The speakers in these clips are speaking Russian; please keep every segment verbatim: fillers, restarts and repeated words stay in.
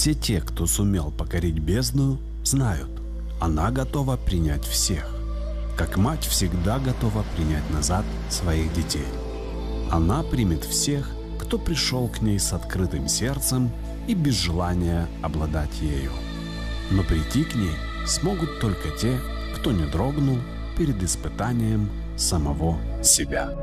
Все те, кто сумел покорить бездну, знают, она готова принять всех, как мать всегда готова принять назад своих детей. Она примет всех, кто пришел к ней с открытым сердцем и без желания обладать ею. Но прийти к ней смогут только те, кто не дрогнул перед испытанием самого себя.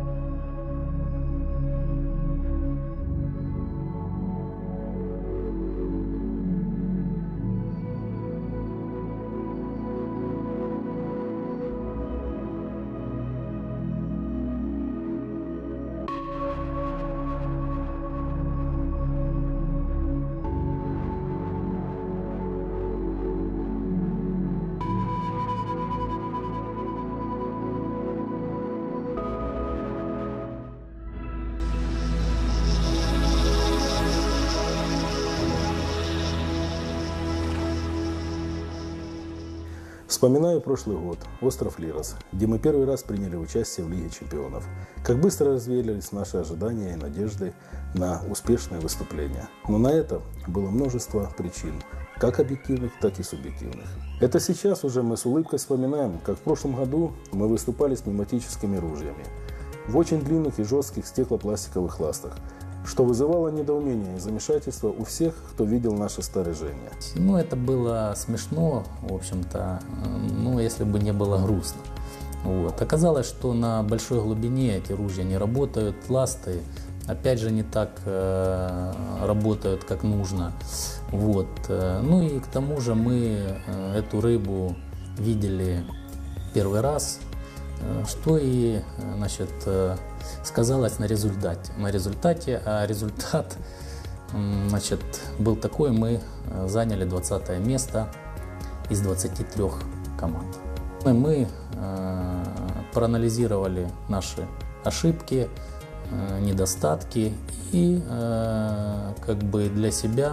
Вспоминаю прошлый год, остров Лирос, где мы первый раз приняли участие в Лиге чемпионов. Как быстро развеялись наши ожидания и надежды на успешное выступление. Но на это было множество причин, как объективных, так и субъективных. Это сейчас уже мы с улыбкой вспоминаем, как в прошлом году мы выступали с пневматическими ружьями в очень длинных и жестких стеклопластиковых ластах, что вызывало недоумение и замешательство у всех, кто видел наше снаряжение. Ну, это было смешно, в общем-то, ну, если бы не было грустно. Вот. Оказалось, что на большой глубине эти ружья не работают, ласты, опять же, не так э, работают, как нужно. Вот. Ну и к тому же мы эту рыбу видели первый раз, что и, значит, сказалось на результате. На результате, а результат, значит, был такой: мы заняли двадцатое место из двадцати трёх команд. Мы э, проанализировали наши ошибки, э, недостатки и э, как бы для себя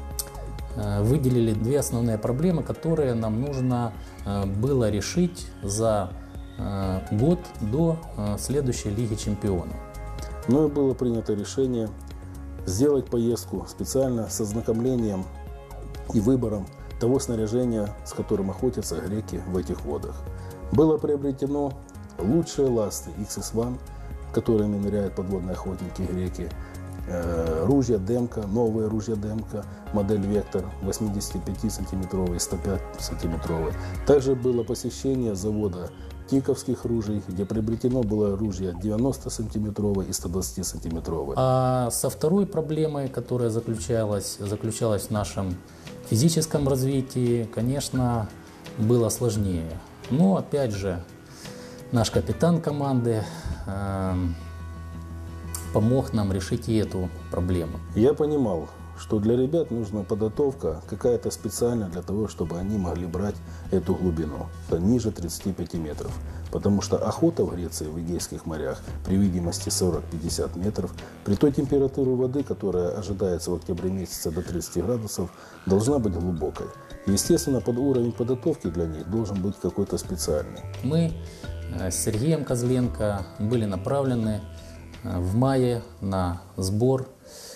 э, выделили две основные проблемы, которые нам нужно э, было решить за год до следующей Лиги чемпионов. Ну и было принято решение сделать поездку специально с ознакомлением и выбором того снаряжения, с которым охотятся греки в этих водах. Было приобретено лучшие ласты икс эс один, которыми ныряют подводные охотники греки, ружья Демка, новые ружья Демка, модель Вектор восьмидесятипятисантиметровый и сто пять сантиметровый. Также было посещение завода Тиковских ружей, где приобретено было ружье девяностосантиметровое и сто двадцатисантиметровое. А со второй проблемой, которая заключалась, заключалась в нашем физическом развитии, конечно, было сложнее. Но опять же, наш капитан команды э, помог нам решить и эту проблему. Я понимал, что для ребят нужна подготовка какая-то специальная для того, чтобы они могли брать эту глубину ниже тридцати пяти метров. Потому что охота в Греции, в Эгейских морях, при видимости сорок-пятьдесят метров, при той температуре воды, которая ожидается в октябре месяце до тридцати градусов, должна быть глубокой. Естественно, под уровень подготовки для них должен быть какой-то специальный. Мы с Сергеем Козленко были направлены в мае на сбор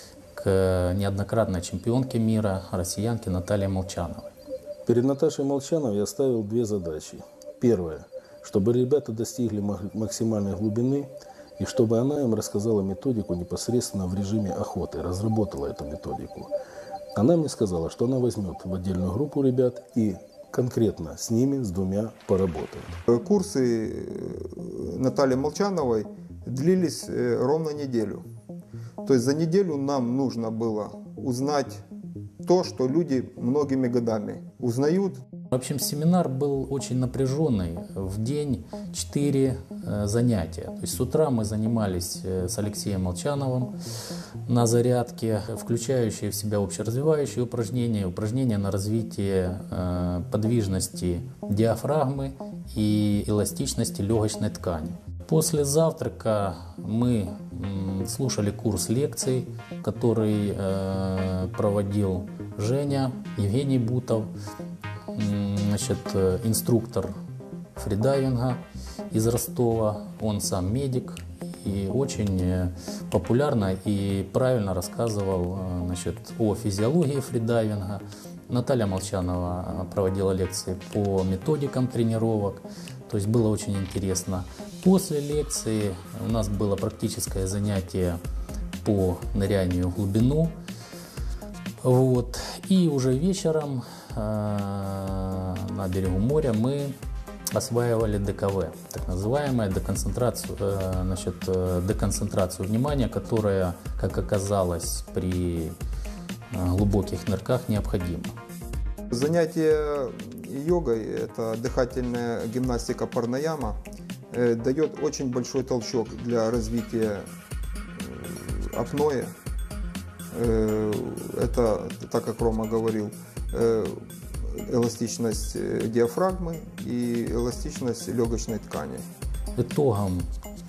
к неоднократной чемпионке мира, россиянке Наталье Молчановой. Перед Наташей Молчановой я ставил две задачи. Первое, чтобы ребята достигли максимальной глубины и чтобы она им рассказала методику непосредственно в режиме охоты, разработала эту методику. Она мне сказала, что она возьмет в отдельную группу ребят и конкретно с ними, с двумя, поработает. Курсы Натальи Молчановой длились ровно неделю. То есть за неделю нам нужно было узнать то, что люди многими годами узнают. В общем, семинар был очень напряженный. В день четыре э, занятия. То есть с утра мы занимались э, с Алексеем Молчановым на зарядке, включающие в себя общеразвивающие упражнения, упражнения на развитие э, подвижности диафрагмы и эластичности легочной ткани. После завтрака мы м, слушали курс лекций, который э, проводил Женя, Евгений Бутов, м, значит, инструктор фридайвинга из Ростова, он сам медик и очень популярно и правильно рассказывал, значит, о физиологии фридайвинга. Наталья Молчанова проводила лекции по методикам тренировок, то есть было очень интересно. После лекции у нас было практическое занятие по нырянию в глубину. Вот. И уже вечером э, на берегу моря мы осваивали ДКВ, так называемая деконцентрацию, э, значит, деконцентрацию внимания, которая, как оказалось, при глубоких нырках необходима. Занятие йогой, это дыхательная гимнастика парнаяма, э, дает очень большой толчок для развития апноэ. Это, так как Рома говорил, эластичность диафрагмы и эластичность легочной ткани. Итогом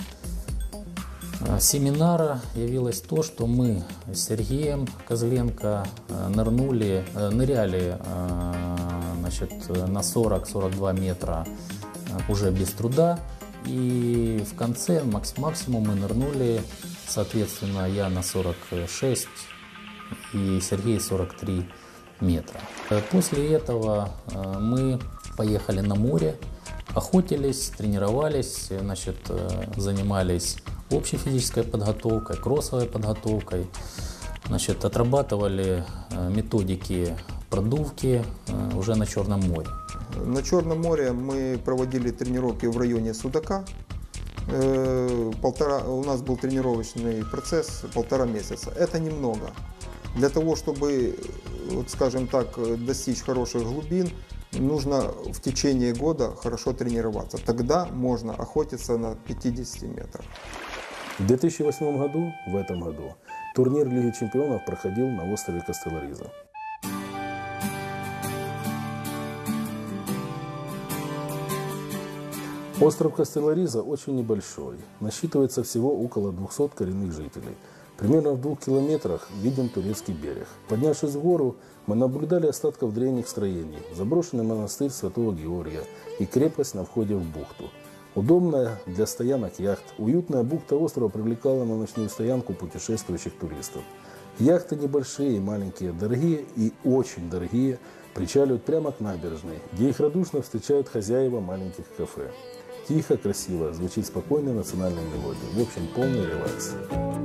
семинара явилось то, что мы с Сергеем Козленко нырнули, ныряли, значит, на сорок — сорок два метра уже без труда. И в конце максимум мы нырнули, соответственно, я на сорок шесть и Сергей сорок три метра. После этого мы поехали на море, охотились, тренировались, значит, занимались общей физической подготовкой, кроссовой подготовкой, значит, отрабатывали методики продувки уже на Черном море. На Черном море мы проводили тренировки в районе Судака. Полтора, у нас был тренировочный процесс полтора месяца. Это немного. Для того, чтобы, вот скажем так, достичь хороших глубин, нужно в течение года хорошо тренироваться. Тогда можно охотиться на пятидесяти метрах. В две тысячи восьмом году, в этом году, турнир Лиги чемпионов проходил на острове Кастеллариза. Остров Кастеллариза очень небольшой, насчитывается всего около двухсот коренных жителей. Примерно в двух километрах виден турецкий берег. Поднявшись в гору, мы наблюдали остатков древних строений, заброшенный монастырь Святого Георгия и крепость на входе в бухту. Удобная для стоянок яхт, уютная бухта острова привлекала на ночную стоянку путешествующих туристов. Яхты небольшие и маленькие, дорогие и очень дорогие, причаливают прямо к набережной, где их радушно встречают хозяева маленьких кафе. Тихо, красиво, звучит спокойная национальная мелодия. В общем, полный релакс.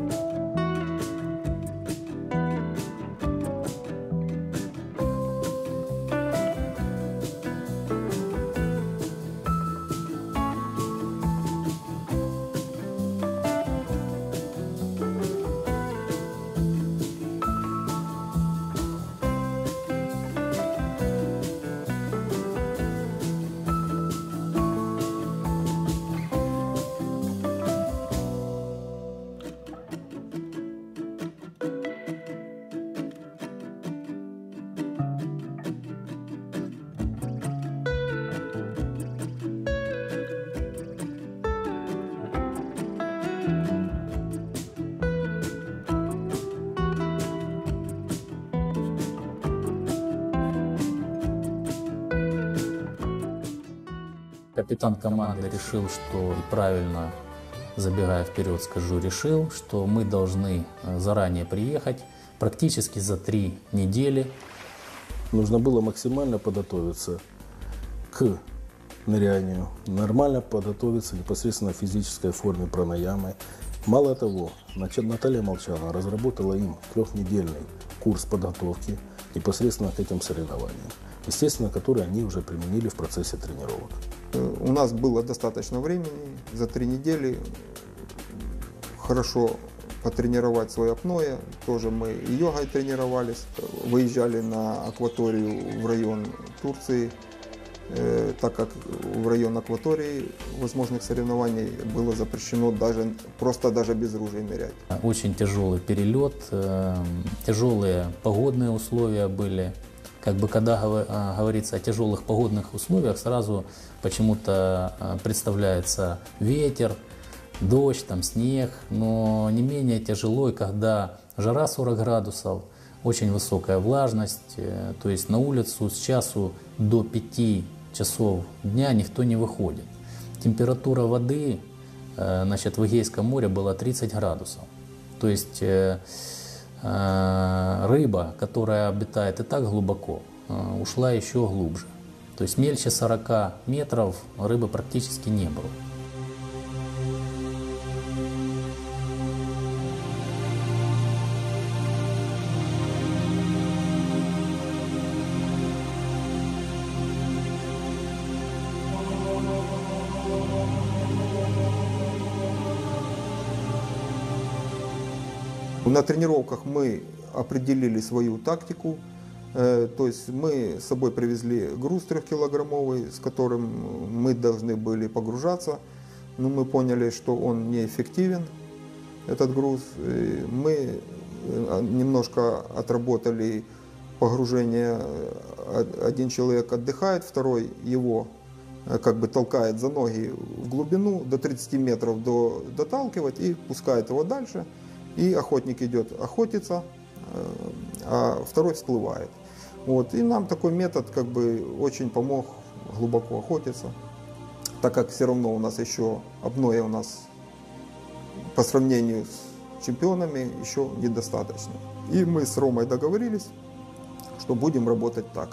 Капитан команды решил, что, и правильно, забегая вперед, скажу, решил, что мы должны заранее приехать, практически за три недели. Нужно было максимально подготовиться к нырянию, нормально подготовиться непосредственно в физической форме пранаямы. Мало того, Наталья Молчанова разработала им трехнедельный курс подготовки непосредственно к этим соревнованиям, естественно, которые они уже применили в процессе тренировок. У нас было достаточно времени за три недели хорошо потренировать свое апноэ. Тоже мы и йогой тренировались, выезжали на акваторию в район Турции, так как в район акватории возможных соревнований было запрещено даже, просто даже без ружей нырять. Очень тяжелый перелет, тяжелые погодные условия были. Как бы когда говорится о тяжелых погодных условиях, сразу почему-то представляется ветер, дождь, там, снег, но не менее тяжело, когда жара сорок градусов, очень высокая влажность, то есть на улицу с часу до пяти часов дня никто не выходит. Температура воды значит, в Эгейском море было тридцать градусов. То есть э, э, рыба, которая обитает и так глубоко, э, ушла еще глубже. То есть мельче сорока метров рыбы практически не было. На тренировках мы определили свою тактику, то есть мы с собой привезли груз трехкилограммовый, с которым мы должны были погружаться, но мы поняли, что он неэффективен, этот груз. Мы немножко отработали погружение, один человек отдыхает, второй его как бы толкает за ноги в глубину, до тридцати метров до, доталкивать и пускает его дальше. И охотник идет охотиться, а второй всплывает. Вот. И нам такой метод как бы очень помог глубоко охотиться, так как все равно у нас еще апноэ у нас по сравнению с чемпионами еще недостаточно. И мы с Ромой договорились, что будем работать так.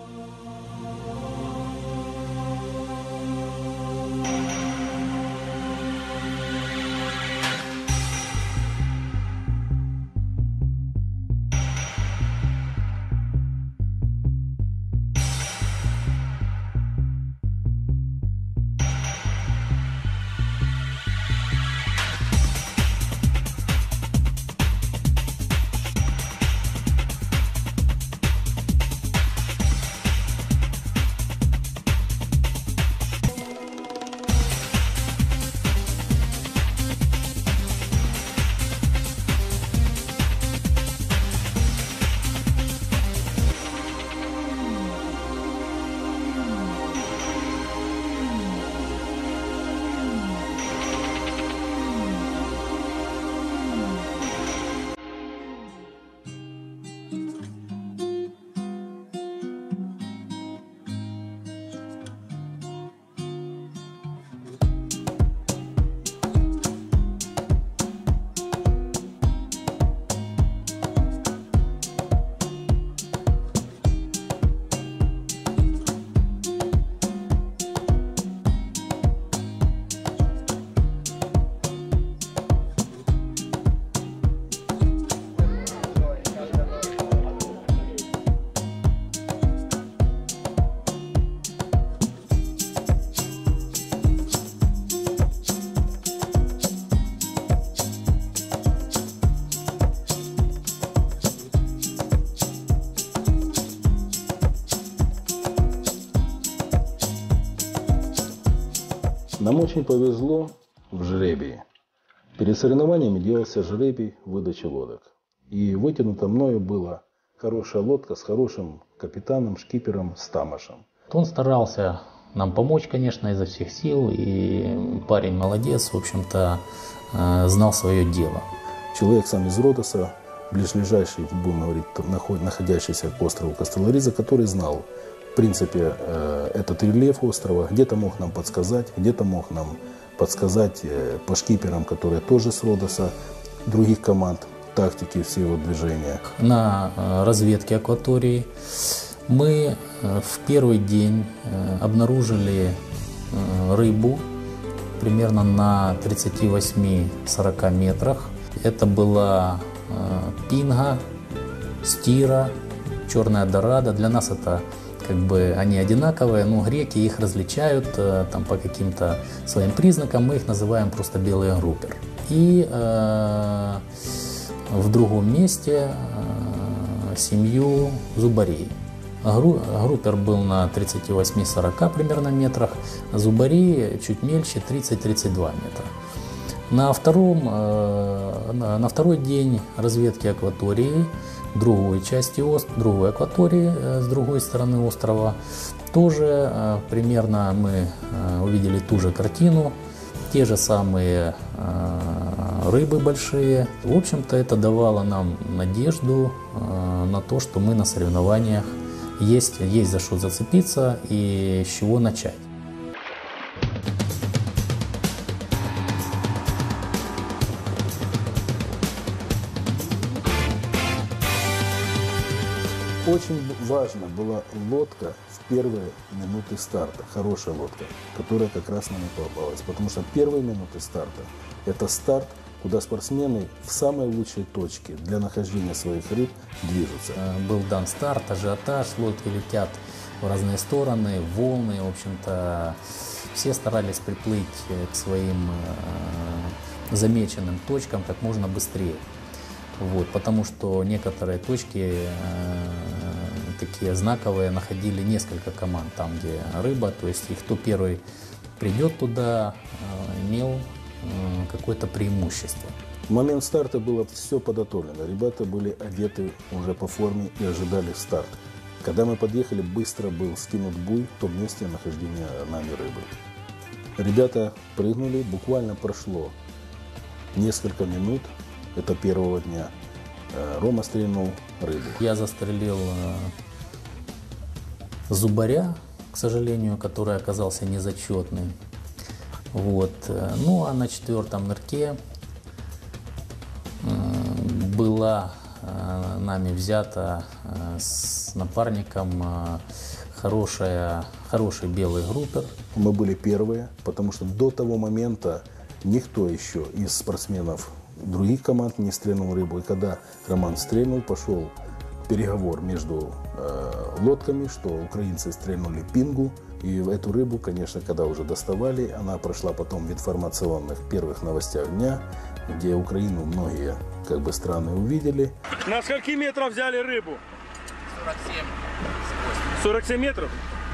Нам очень повезло в жребии. Перед соревнованиями делался жребий выдачи лодок. И вытянута мною была хорошая лодка с хорошим капитаном, шкипером Стамашем. Он старался нам помочь, конечно, изо всех сил. И парень молодец, в общем-то, знал свое дело. Человек сам из Родоса, ближайший, будем говорить, находящийся к острову Кастеллариза, который знал, в принципе, этот рельеф острова, где-то мог нам подсказать, где-то мог нам подсказать по шкиперам, которые тоже с Родоса, других команд, тактики всего движения. На разведке акватории мы в первый день обнаружили рыбу примерно на тридцати восьми — сорока метрах. Это была пинга, стира, черная дорадо. Для нас это как бы они одинаковые, но греки их различают там, по каким-то своим признакам. Мы их называем просто белый группер. И э, в другом месте э, семью зубарей. Гру, группер был на тридцати восьми — сорока примерно метрах, зубари чуть мельче, тридцать — тридцать два метра. На, втором, э, на, на второй день разведки акватории, другой части острова, другой акватории э, с другой стороны острова, тоже э, примерно мы э, увидели ту же картину, те же самые э, рыбы большие. В общем-то, это давало нам надежду э, на то, что мы на соревнованиях есть, есть за что зацепиться и с чего начать. Очень важна была лодка в первые минуты старта, хорошая лодка, которая как раз нам и попалась. Потому что первые минуты старта – это старт, куда спортсмены в самой лучшей точке для нахождения своих рыб движутся. Был дан старт, ажиотаж, лодки летят в разные стороны, волны, в общем-то, все старались приплыть к своим э, замеченным точкам как можно быстрее. Вот, потому что некоторые точки э, такие знаковые находили несколько команд, там где рыба, то есть и кто первый придет туда, э, имел э, какое-то преимущество. В момент старта было все подготовлено, ребята были одеты уже по форме и ожидали старт. Когда мы подъехали, быстро был скинут буй в том месте нахождения нами рыбы. Ребята прыгнули, буквально прошло несколько минут, это первого дня. Рома стрельнул рыбу. Я застрелил зубаря, к сожалению, который оказался незачетный. Вот. Ну а на четвертом нырке была нами взята с напарником хорошая, хороший белый группер. Мы были первые, потому что до того момента никто еще из спортсменов других команд не стрельнул рыбу. И когда Роман стрельнул, пошел переговор между э, лодками, что украинцы стрельнули пингу. И эту рыбу, конечно, когда уже доставали, она прошла потом в информационных первых новостях дня, где Украину многие как бы страны увидели. На скольки метров взяли рыбу? сорок семь. сорок семь метров?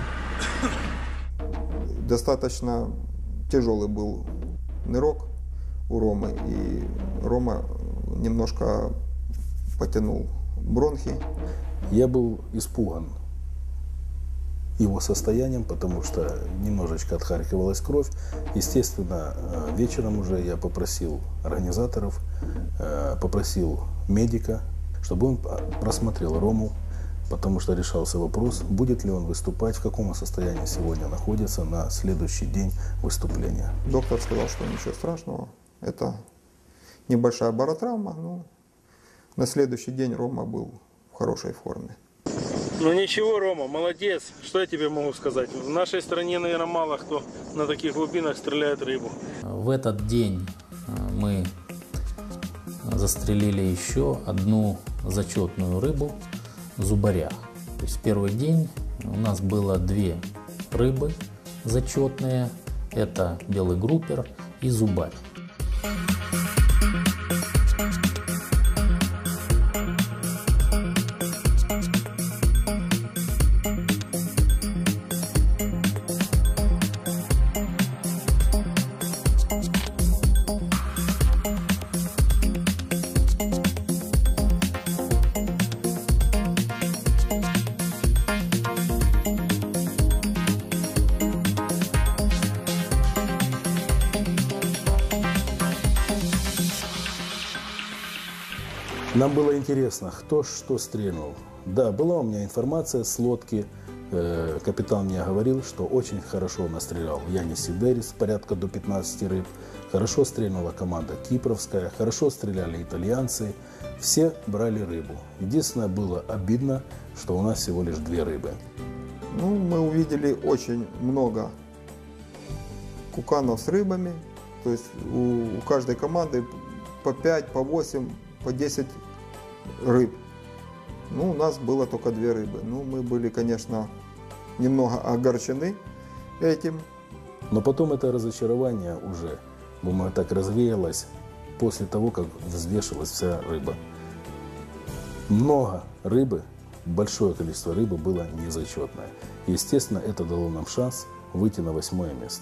Достаточно тяжелый был нырок у Ромы, и Рома немножко потянул бронхи. Я был испуган его состоянием, потому что немножечко отхаркивалась кровь. Естественно, вечером уже я попросил организаторов, попросил медика, чтобы он просмотрел Рому, потому что решался вопрос, будет ли он выступать, в каком состоянии сегодня находится на следующий день выступления. Доктор сказал, что ничего страшного, это небольшая баротравма, но на следующий день Рома был в хорошей форме. Ну ничего, Рома, молодец. Что я тебе могу сказать? В нашей стране, наверное, мало кто на таких глубинах стреляет рыбу. В этот день мы застрелили еще одну зачетную рыбу — зубаря. То есть в первый день у нас было две рыбы зачетные. Это белый группер и зубарь. Нам было интересно, кто что стрельнул. Да, была у меня информация с лодки. Э, капитан мне говорил, что очень хорошо настрелял Янис Сидерис, порядка до пятнадцати рыб. Хорошо стрельнула команда кипровская, хорошо стреляли итальянцы. Все брали рыбу. Единственное, было обидно, что у нас всего лишь две рыбы. Ну, мы увидели очень много куканов с рыбами. То есть у, у каждой команды по пять, по восемь, по десять рыб. Ну, у нас было только две рыбы. Ну, мы были, конечно, немного огорчены этим. Но потом это разочарование уже, думаю, так развеялось после того, как взвешивалась вся рыба. Много рыбы, большое количество рыбы было незачетное. Естественно, это дало нам шанс выйти на восьмое место.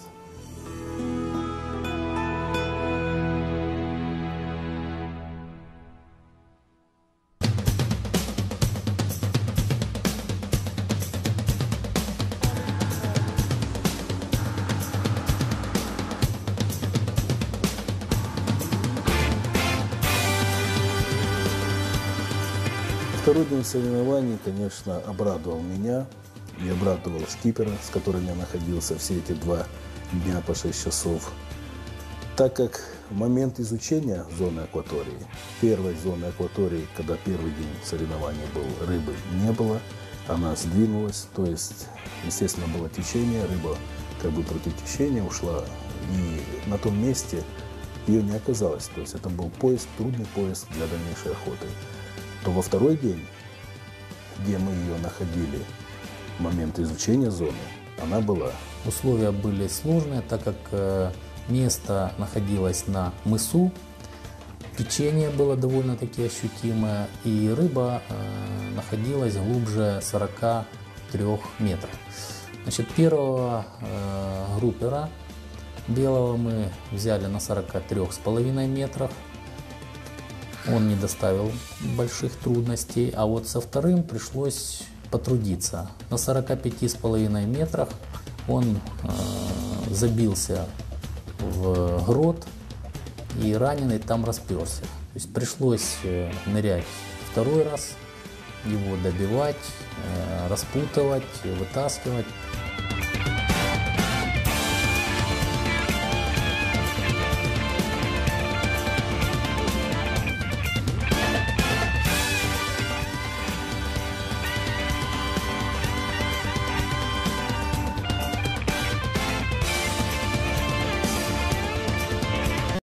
Второй день соревнований, конечно, обрадовал меня и обрадовал шкипера, с которым я находился все эти два дня по шесть часов. Так как момент изучения зоны акватории, первой зоны акватории, когда первый день соревнований был, рыбы не было, она сдвинулась, то есть, естественно, было течение, рыба как бы против течения ушла, и на том месте ее не оказалось, то есть это был поиск, трудный поиск для дальнейшей охоты. То во второй день, где мы ее находили, в момент изучения зоны, она была. Условия были сложные, так как э, место находилось на мысу, течение было довольно-таки ощутимое, и рыба э, находилась глубже сорока трёх метров. Значит, первого э, группера белого мы взяли на сорока трёх с половиной метрах. Он не доставил больших трудностей, а вот со вторым пришлось потрудиться. На сорока пяти с половиной метрах он э, забился в грот, и раненый там расперся. То есть пришлось э, нырять второй раз, его добивать, э, распутывать, вытаскивать.